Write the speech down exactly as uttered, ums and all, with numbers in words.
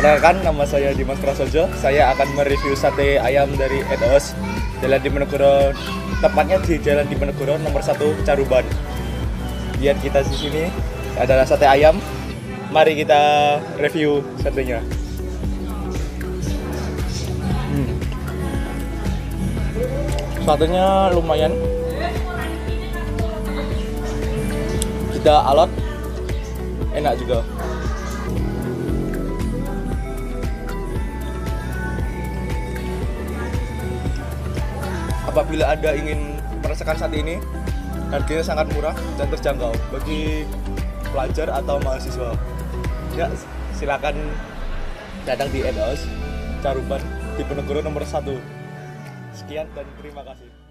Perkenalkan, nama saya Dimas Prasojo. Saya akan mereview sate ayam dari Edos, Jalan Diponegoro, tepatnya di Jalan Diponegoro nomor satu Caruban. Lihat kita di sini adalah sate ayam. Mari kita review satenya. Hmm. Satenya lumayan, tidak alot, enak juga. Apabila Anda ingin merasakan sate ini, harganya sangat murah dan terjangkau bagi pelajar atau mahasiswa. Ya, silakan datang di Edos, Caruban, Diponegoro nomor satu. Sekian dan terima kasih.